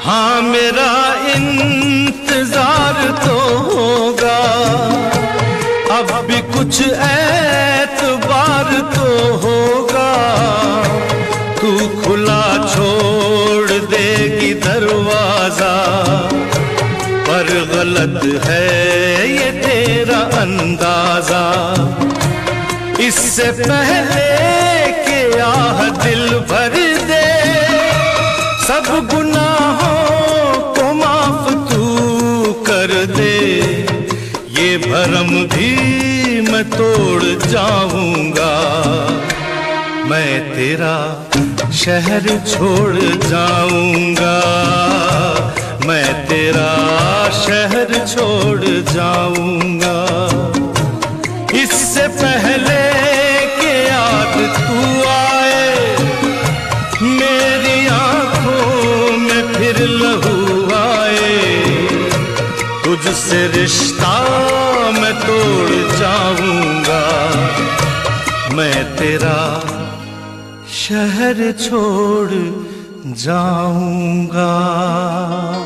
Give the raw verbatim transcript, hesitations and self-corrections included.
हाँ मेरा इंतजार तो होगा, अब भी कुछ एतबार तो होगा। तू खुला छोड़ देगी दरवाजा, पर गलत है ये तेरा अंदाजा। इससे पहले कि आह दिल भर दे, सब गुनाहों को माफ तू कर दे। ये भरम भी मैं तोड़ जाऊंगा, मैं तेरा शहर छोड़ जाऊंगा, मैं तेरा शहर छोड़ जाऊंगा। इससे पहले कि याद तू आए, मेरी आंखों में फिर लहू आए, तुझसे रिश्ता मैं तोड़ जाऊंगा, मैं तेरा शहर छोड़ जाऊंगा।